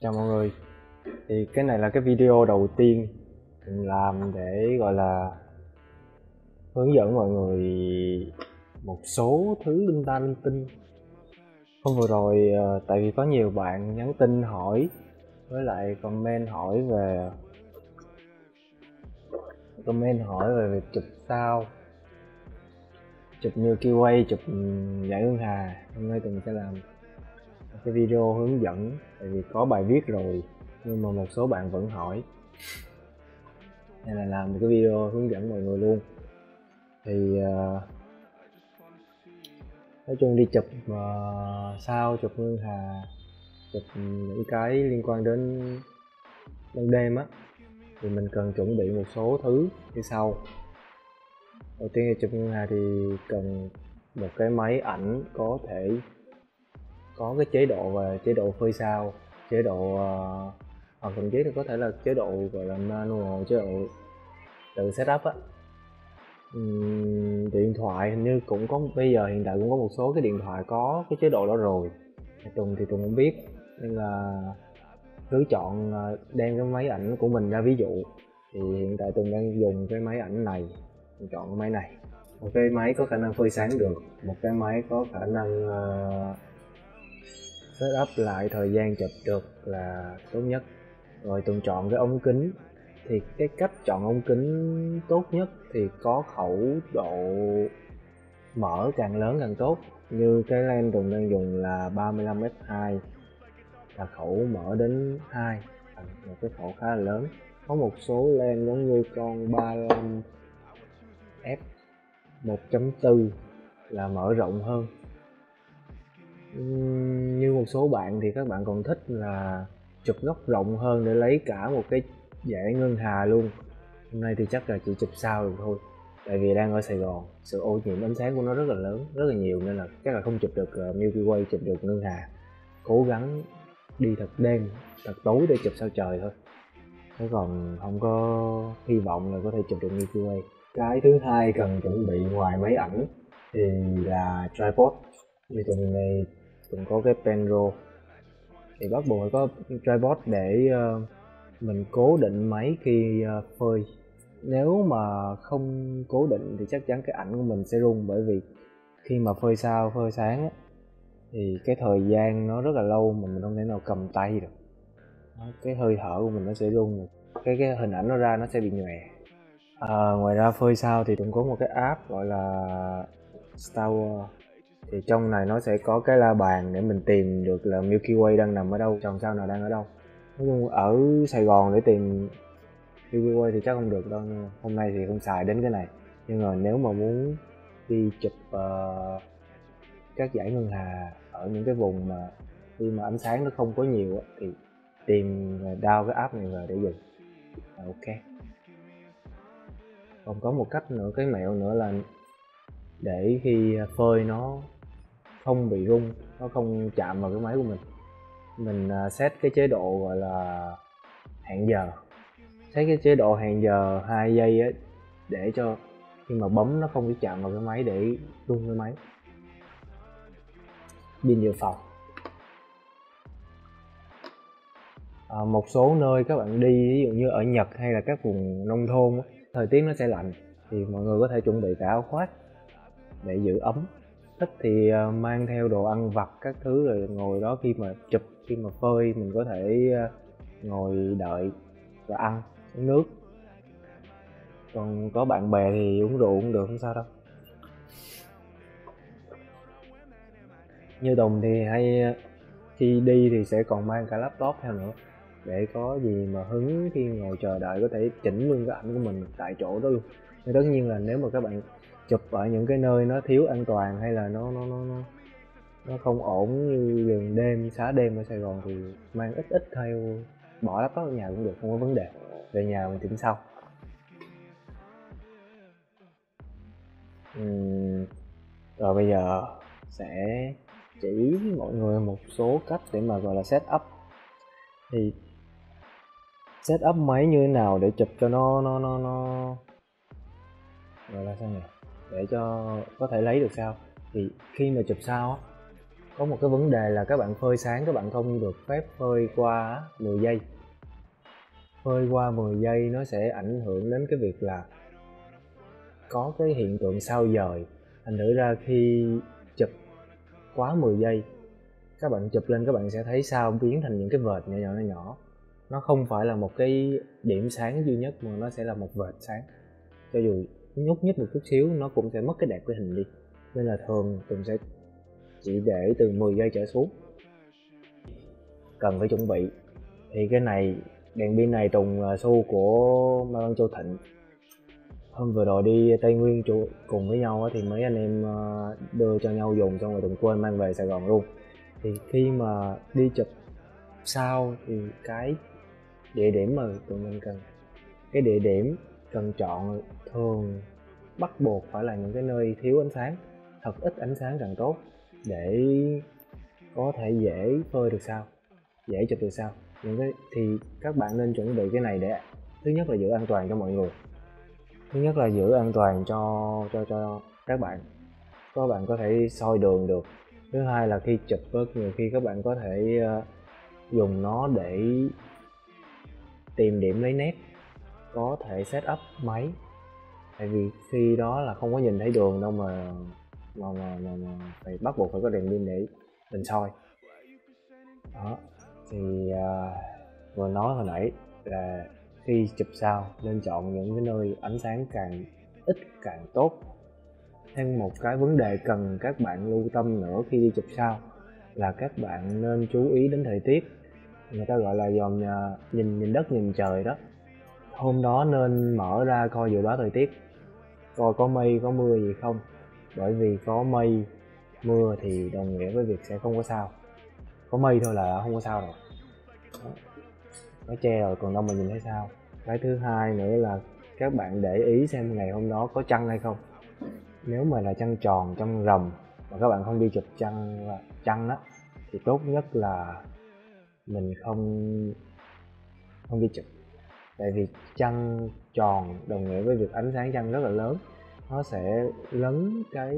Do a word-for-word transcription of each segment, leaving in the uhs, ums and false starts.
Chào mọi người. Thì cái này là cái video đầu tiên mình làm để gọi là hướng dẫn mọi người một số thứ linh ta linh tinh. Hôm vừa rồi tại vì có nhiều bạn nhắn tin hỏi với lại comment hỏi về comment hỏi về việc chụp sao, chụp Milky Way, chụp dải ngân hà. Hôm nay tụi mình sẽ làm cái video hướng dẫn, tại vì có bài viết rồi nhưng mà một số bạn vẫn hỏi nên là làm một cái video hướng dẫn mọi người luôn. Thì uh, nói chung đi chụp uh, sao, chụp ngân hà, chụp những cái liên quan đến ban đêm á, thì mình cần chuẩn bị một số thứ như sau. Đầu tiên là chụp ngân hà thì cần một cái máy ảnh có thể có cái chế độ và chế độ phơi sao, chế độ uh, hoặc thậm chí là có thể là chế độ gọi là manual, chế độ tự setup á. Uhm, điện thoại hình như cũng có, bây giờ hiện tại cũng có một số cái điện thoại có cái chế độ đó rồi. Tùng thì Tùng không biết nên là cứ chọn đem cái máy ảnh của mình ra ví dụ. Thì hiện tại Tùng đang dùng cái máy ảnh này, mình chọn cái máy này. Một cái máy có khả năng phơi sáng được, một cái máy có khả năng uh, setup lại thời gian chụp được là tốt nhất. Rồi Tùng chọn cái ống kính. Thì cái cách chọn ống kính tốt nhất thì có khẩu độ mở càng lớn càng tốt. Như cái lens Tùng đang dùng là ba mươi lăm f hai, là khẩu mở đến hai, một cái khẩu khá là lớn. Có một số lens giống như con ba mươi lăm f một chấm bốn là mở rộng hơn. Như một số bạn thì các bạn còn thích là chụp góc rộng hơn để lấy cả một cái dải ngân hà luôn. Hôm nay thì chắc là chỉ chụp sao được thôi, tại vì đang ở Sài Gòn, sự ô nhiễm ánh sáng của nó rất là lớn, rất là nhiều, nên là chắc là không chụp được uh, Milky Way, chụp được ngân hà. Cố gắng đi thật đêm, thật tối để chụp sao trời thôi, chứ còn không có hy vọng là có thể chụp được Milky Way. Cái thứ hai cần chuẩn bị ngoài máy ảnh thì là tripod. Như tuần này cũng có cái pen roll thì bắt buộc phải có tripod để uh, mình cố định máy khi uh, phơi. Nếu mà không cố định thì chắc chắn cái ảnh của mình sẽ rung, bởi vì khi mà phơi sao, phơi sáng á, thì cái thời gian nó rất là lâu mà mình không thể nào cầm tay được. Cái hơi thở của mình nó sẽ rung, cái cái hình ảnh nó ra nó sẽ bị nhòe. À, ngoài ra phơi sao thì cũng có một cái app gọi là Star Wars. Thì trong này nó sẽ có cái la bàn để mình tìm được là Milky Way đang nằm ở đâu, chòm sao nào đang ở đâu. Nói chung ở Sài Gòn để tìm Milky Way thì chắc không được đâu, nhưng hôm nay thì không xài đến cái này. Nhưng mà nếu mà muốn đi chụp uh, các dải ngân hà ở những cái vùng mà khi mà ánh sáng nó không có nhiều thì tìm download cái app này về để dùng là ok. Còn có một cách nữa, cái mẹo nữa là để khi phơi nó không bị rung, nó không chạm vào cái máy của mình, mình set cái chế độ gọi là hẹn giờ. Set cái chế độ hẹn giờ hai giây á, để cho khi mà bấm nó không bị chạm vào cái máy để rung cái máy. Pin dự phòng. À, một số nơi các bạn đi, ví dụ như ở Nhật hay là các vùng nông thôn, thời tiết nó sẽ lạnh thì mọi người có thể chuẩn bị cả áo khoác để giữ ấm. Thích thì mang theo đồ ăn vặt các thứ rồi ngồi đó khi mà chụp, khi mà phơi mình có thể ngồi đợi và ăn, uống nước. Còn có bạn bè thì uống rượu cũng được, không sao đâu. Như Tùng thì hay khi đi thì sẽ còn mang cả laptop theo nữa, để có gì mà hứng khi ngồi chờ đợi có thể chỉnh luôn cái ảnh của mình tại chỗ đó luôn. Nhưng tất nhiên là nếu mà các bạn chụp ở những cái nơi nó thiếu an toàn hay là nó nó nó nó, nó không ổn như đường đêm, xá đêm ở Sài Gòn thì mang ít ít theo, bỏ laptop ở nhà cũng được, không có vấn đề. Về nhà mình chỉnh sau. Uhm, rồi bây giờ sẽ chỉ mọi người một số cách để mà gọi là set up. Thì set up máy như thế nào để chụp cho nó nó nó nó gọi là sao nhỉ, để cho có thể lấy được sao. Thì khi mà chụp sao á, có một cái vấn đề là các bạn phơi sáng các bạn không được phép phơi qua mười giây. Phơi qua mười giây nó sẽ ảnh hưởng đến cái việc là có cái hiện tượng sao dời, thành thử ra khi chụp quá mười giây các bạn chụp lên các bạn sẽ thấy sao biến thành những cái vệt nhỏ nhỏ nhỏ nhỏ. Nó không phải là một cái điểm sáng duy nhất mà nó sẽ là một vệt sáng, cho dù nhúc nhích một chút xíu nó cũng sẽ mất cái đẹp cái hình đi. Nên là thường Tùng sẽ chỉ để từ mười giây trở xuống. Cần phải chuẩn bị thì cái này, đèn pin này Tùng xu của Mai Văn Châu Thịnh. Hôm vừa rồi đi Tây Nguyên cùng với nhau thì mấy anh em đưa cho nhau dùng, xong rồi Tùng quên mang về Sài Gòn luôn. Thì khi mà đi chụp sao thì cái địa điểm mà tụi mình cần, cái địa điểm cần chọn thường bắt buộc phải là những cái nơi thiếu ánh sáng, thật ít ánh sáng càng tốt, để có thể dễ phơi được sao, dễ chụp được sao. Những cái thì các bạn nên chuẩn bị cái này để thứ nhất là giữ an toàn cho mọi người, thứ nhất là giữ an toàn cho cho cho các bạn, các bạn có thể soi đường được. Thứ hai là khi chụp rất nhiều khi các bạn có thể uh, dùng nó để tìm điểm lấy nét, có thể set up máy, tại vì khi đó là không có nhìn thấy đường đâu mà mà mà, mà, mà phải bắt buộc phải có đèn pin để mình soi. Đó thì uh, vừa nói hồi nãy là khi chụp sao nên chọn những cái nơi ánh sáng càng ít càng tốt. Thêm một cái vấn đề cần các bạn lưu tâm nữa khi đi chụp sao là các bạn nên chú ý đến thời tiết. Người ta gọi là dòm nhà, nhìn nhìn đất nhìn trời đó. Hôm đó nên mở ra coi dự báo thời tiết, coi có mây có mưa gì không, bởi vì có mây mưa thì đồng nghĩa với việc sẽ không có sao. Có mây thôi là không có sao rồi, nó che rồi còn đâu mà nhìn thấy sao. Cái thứ hai nữa là các bạn để ý xem ngày hôm đó có trăng hay không. Nếu mà là trăng tròn, trăng rằm mà các bạn không đi chụp trăng trăng đó thì tốt nhất là mình không không đi chụp, tại vì trăng tròn đồng nghĩa với việc ánh sáng trăng rất là lớn, nó sẽ lấn cái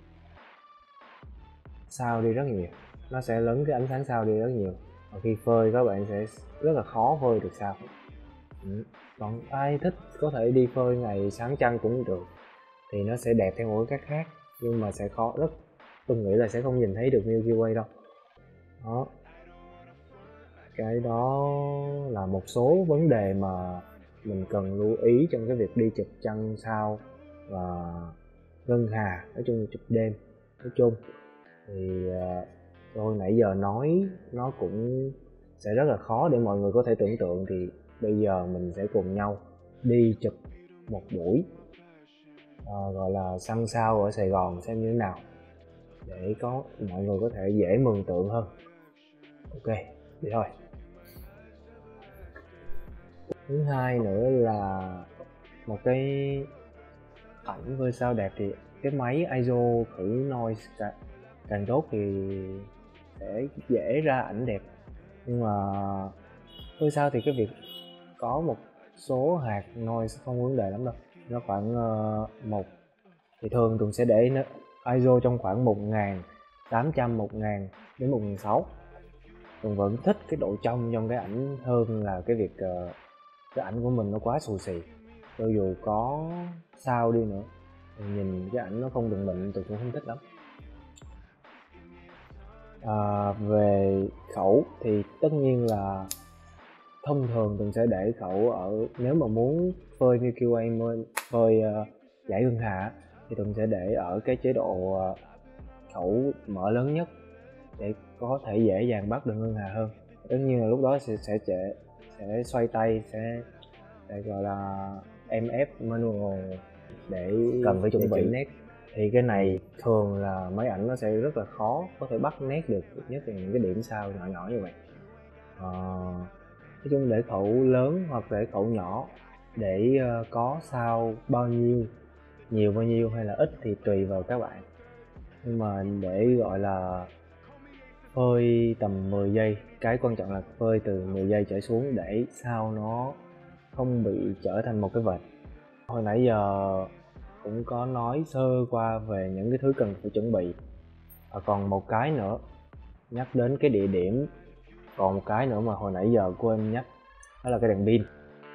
sao đi rất nhiều, nó sẽ lấn cái ánh sáng sao đi rất nhiều, và khi phơi các bạn sẽ rất là khó phơi được sao. Ừ. Còn ai thích có thể đi phơi ngày sáng trăng cũng được, thì nó sẽ đẹp theo một cái cách khác, nhưng mà sẽ khó, rất tôi nghĩ là sẽ không nhìn thấy được Milky Way đâu. Đó, cái đó là một số vấn đề mà mình cần lưu ý trong cái việc đi chụp trăng sao và ngân hà, nói chung là chụp đêm. Nói chung thì tôi nãy giờ nói nó cũng sẽ rất là khó để mọi người có thể tưởng tượng, thì bây giờ mình sẽ cùng nhau đi chụp một buổi à, gọi là săn sao ở Sài Gòn xem như thế nào, để có mọi người có thể dễ mường tượng hơn. Ok, vậy thôi. Thứ hai nữa là một cái ảnh với sao đẹp thì cái máy i ét o khử noise càng, càng tốt thì sẽ dễ ra ảnh đẹp. Nhưng mà với sao thì cái việc có một số hạt noise không vấn đề lắm đâu, nó khoảng uh, một thì thường Tùng sẽ để i ét o trong khoảng một nghìn tám trăm, một nghìn đến một nghìn sáu trăm. Tùng vẫn thích cái độ trong trong cái ảnh hơn là cái việc uh, cái ảnh của mình nó quá xù xì. Cho dù có sao đi nữa thì nhìn cái ảnh nó không đừng mịn, Tùng cũng không thích lắm. À, về khẩu thì tất nhiên là thông thường Tùng sẽ để khẩu ở, nếu mà muốn phơi Milky Way, phơi uh, dải ngân hà thì Tùng sẽ để ở cái chế độ uh, khẩu mở lớn nhất để có thể dễ dàng bắt được ngân hà hơn. Tất nhiên là lúc đó sẽ sẽ sẽ, sẽ xoay tay, sẽ, sẽ gọi là em ép manual để cần phải chuẩn bị nét. Thì cái này thường là máy ảnh nó sẽ rất là khó có thể bắt nét được, nhất là những cái điểm sao nhỏ nhỏ như vậy. À, nói chung để khẩu lớn hoặc để khẩu nhỏ, để uh, có sao bao nhiêu, nhiều bao nhiêu hay là ít thì tùy vào các bạn. Nhưng mà để gọi là phơi tầm mười giây, cái quan trọng là phơi từ mười giây trở xuống để sao nó không bị trở thành một cái vệt. Hồi nãy giờ cũng có nói sơ qua về những cái thứ cần phải chuẩn bị. Và còn một cái nữa nhắc đến cái địa điểm. Còn một cái nữa mà hồi nãy giờ cô em nhắc, đó là cái đèn pin.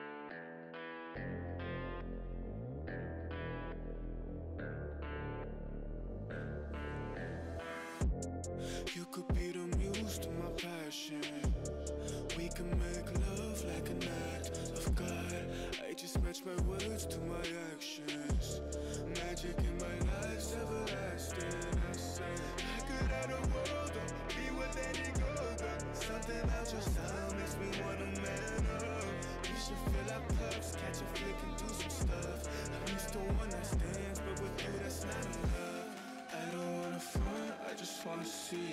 You could be the muse to my passion. We can make love like an act of God. I just match my words to my actions. Magic in my life's everlasting. I say I could have the world, or be with any girl, but something about your style makes me wanna man up. We should fill our cups, catch a flick and do some stuff. I'm used to one night stands, but with you that's not enough. I don't wanna front, I just wanna see